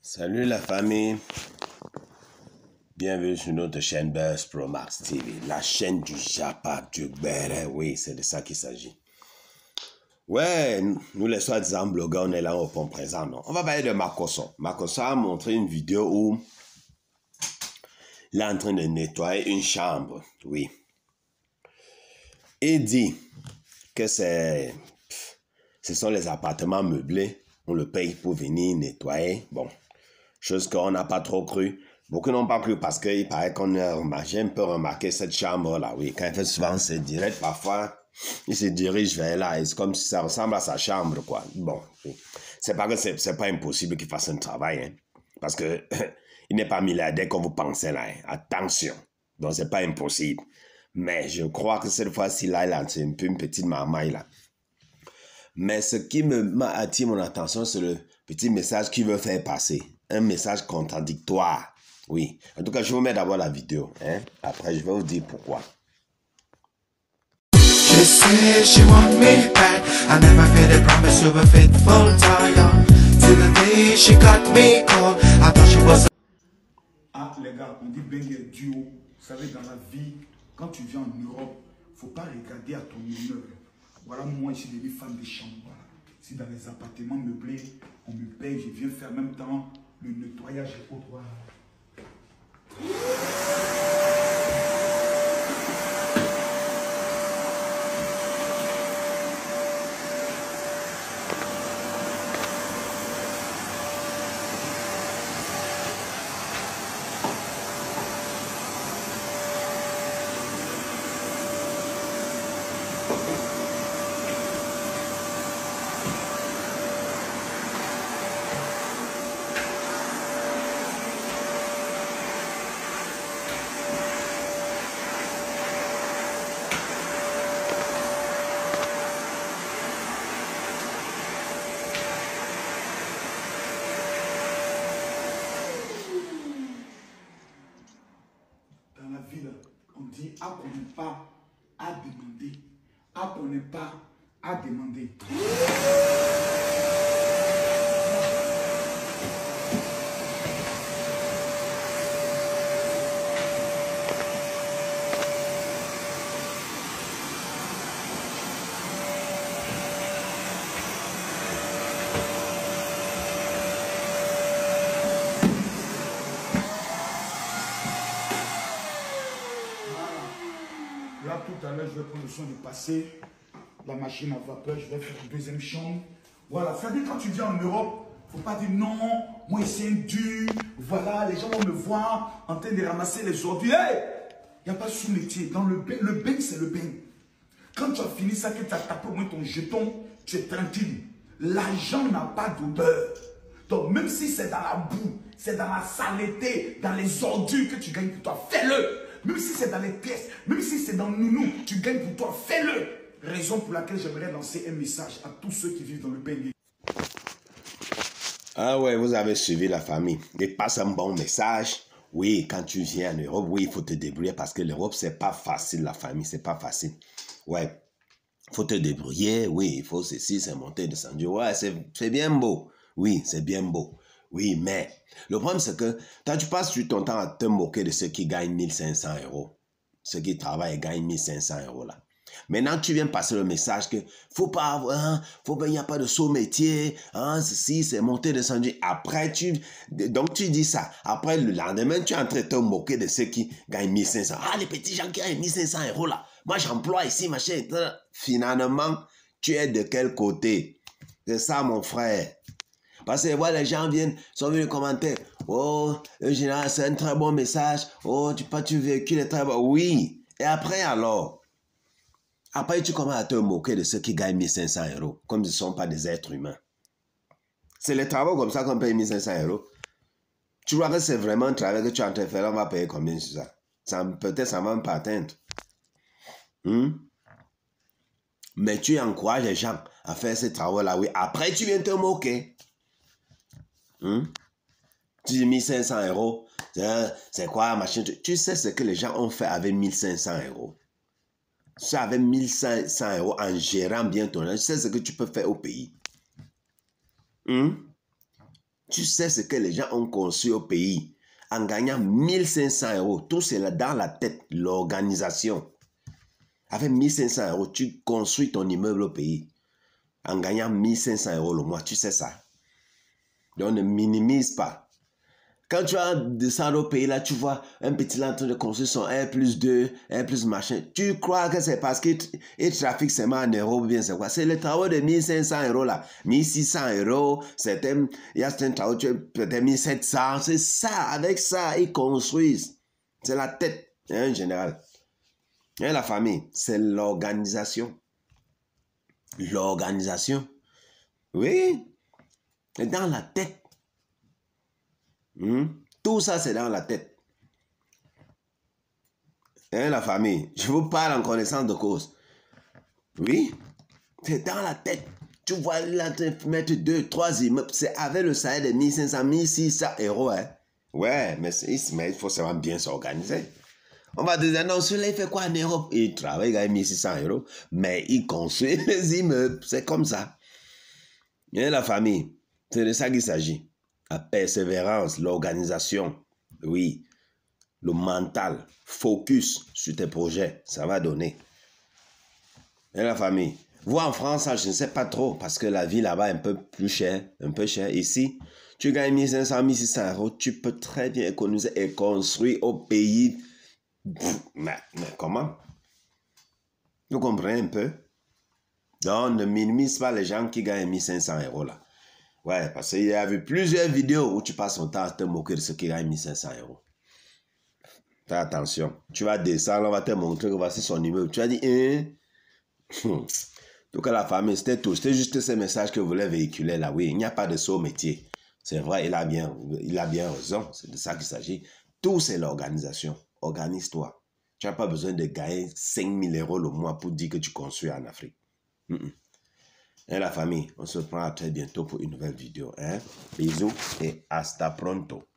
Salut la famille, bienvenue sur notre chaîne Buzz Pro Max TV, la chaîne du Japa, du Béret, oui, c'est de ça qu'il s'agit. Ouais, nous les soi-disant blogueurs, on est là au point présent, non? On va parler de Makosso. Makosso a montré une vidéo où il est en train de nettoyer une chambre, oui. Il dit que ce sont les appartements meublés, on le paye pour venir nettoyer, bon. Chose qu'on n'a pas trop cru. Beaucoup n'ont pas cru parce qu'il paraît qu'on a remarqué, j'ai un peu remarqué cette chambre-là. Oui, quand il fait souvent ses directs, parfois, il se dirige vers là. C'est comme si ça ressemble à sa chambre, quoi. Bon, oui. C'est pas que c'est pas impossible qu'il fasse un travail, hein. Parce que il n'est pas milliardaire comme vous pensez là, hein. Attention. Donc, c'est pas impossible. Mais je crois que cette fois-ci, là, c'est un peu une petite marmaille, là. Mais ce qui m'a attiré mon attention, c'est le petit message qu'il veut faire passer. Un message contradictoire. Oui. En tout cas, je vous mets d'abord la vidéo. Hein? Après, je vais vous dire pourquoi. She said she want me back. I never feel the promise of a faithful tire. Till the day she got me cold. I thought she was. Ah, les gars, on dit bengue duo. Vous savez, dans la vie, quand tu viens en Europe, il ne faut pas regarder à ton honneur. Voilà, moi, je suis devenu fan des chambres. Voilà. Si dans les appartements meublés, on me paye, je viens faire en même temps le nettoyage et autres. Voilà. Dans la vie, là, on dit « à qu'on n'est pas à demander ». À qu'on n'est pas à demander. Là, tout à l'heure, je vais prendre le soin de passer la machine à vapeur. Je vais faire une deuxième chambre. Voilà, ça veut dire quand tu viens en Europe, il ne faut pas dire non, moi c'est un dur. Voilà, les gens vont me voir en train de ramasser les ordures. Hey, il n'y a pas sous-métier. Dans le bain, c'est le bain. Quand tu as fini ça, que tu as tapé au moins ton jeton, tu es tranquille. L'argent n'a pas d'odeur. Donc, même si c'est dans la boue, c'est dans la saleté, dans les ordures que tu gagnes pour toi, fais-le. Même si c'est dans les pièces, même si c'est dans nounou, tu gagnes pour toi, fais-le. Raison pour laquelle j'aimerais lancer un message à tous ceux qui vivent dans le pays. Ah ouais, vous avez suivi la famille. Et passe un bon message. Oui, quand tu viens en Europe, oui, il faut te débrouiller parce que l'Europe, c'est pas facile, la famille, c'est pas facile. Ouais, faut te débrouiller, oui, il faut ceci, c'est monter, descendre. Ouais, c'est bien beau. Oui, c'est bien beau. Oui, mais le problème, c'est que toi, tu passes ton temps à te moquer de ceux qui gagnent 1500 €. Ceux qui travaillent et gagnent 1500 € là. Maintenant, tu viens passer le message que faut pas avoir, hein, il n'y a pas de saut métier, hein, ceci, c'est monter, descendre. Après, donc tu dis ça. Après, le lendemain, tu es en train de te moquer de ceux qui gagnent 1500. Ah, les petits gens qui gagnent 1500 € là. Moi, j'emploie ici, machin. Finalement, tu es de quel côté? C'est ça, mon frère. Parce que voilà, les gens sont venus commenter. Oh, le général, c'est un très bon message. Oh, tu véhicule est très bon. Oui. Et après, alors? Après, tu commences à te moquer de ceux qui gagnent 1500 €, comme ils ne sont pas des êtres humains. C'est les travaux comme ça qu'on paye 1500 €. Tu vois que c'est vraiment un travail que tu es en train de faire, on va payer combien sur ça? Peut-être ça ne va même pas atteindre. Mais tu encourages les gens à faire ces travaux-là, oui. Après, tu viens te moquer. Tu dis 1500 €, c'est quoi, machin? Tu sais ce que les gens ont fait avec 1500 €. Ça avec 1500 € en gérant bien ton argent, tu sais ce que tu peux faire au pays. Tu tu sais ce que les gens ont construit au pays en gagnant 1500 euros. Tout c'est dans la tête, l'organisation. Avec 1500 euros, tu construis ton immeuble au pays en gagnant 1500 euros le mois. Tu sais ça. Donc ne minimise pas. Quand tu vas descendre au pays, là, tu vois un petit là en train de construire son R+2, R+ machin. Tu crois que c'est parce qu'il trafique seulement en euros ou bien c'est quoi? C'est le travail de 1500 euros là. 1600 euros, il y a certains travaux, peut-être 1700. C'est ça, avec ça, ils construisent. C'est la tête, en général. Et la famille, c'est l'organisation. L'organisation. Oui. C'est dans la tête. Tout ça, c'est dans la tête. Hein, la famille, je vous parle en connaissance de cause. Oui, c'est dans la tête. Tu vois, là, mettre 2, 3 immeubles, c'est avec le salaire de 1500, 1600 euros. Hein. Ouais, mais il faut seulement bien s'organiser. On va dire, non, celui-là, il fait quoi en Europe? Il travaille, il gagne 1600 euros, mais il construit les immeubles. C'est comme ça. Et la famille, c'est de ça qu'il s'agit. La persévérance, l'organisation, oui, le mental, focus sur tes projets, ça va donner. Et la famille, vous en France, je ne sais pas trop, parce que la vie là-bas est un peu plus chère, un peu cher. Ici, tu gagnes 1500, 1600 euros, tu peux très bien économiser et construire au pays. Mais comment? Vous comprenez un peu? Donc, ne minimise pas les gens qui gagnent 1500 euros là. Ouais, parce qu'il y a vu plusieurs vidéos où tu passes ton temps à te moquer de ceux qui gagnent 1500 euros. Fais attention. Tu vas descendre, on va te montrer que voici son immeuble. Tu vas dire, Donc, la famille, c'était tout. C'était juste ce message que vous voulez véhiculer là. Oui, il n'y a pas de saut métier. C'est vrai, il a bien raison. C'est de ça qu'il s'agit. Tout, c'est l'organisation. Organise-toi. Tu n'as pas besoin de gagner 5000 euros le mois pour dire que tu construis en Afrique. Et la famille, on se reprend à très bientôt pour une nouvelle vidéo. Bisous et hasta pronto.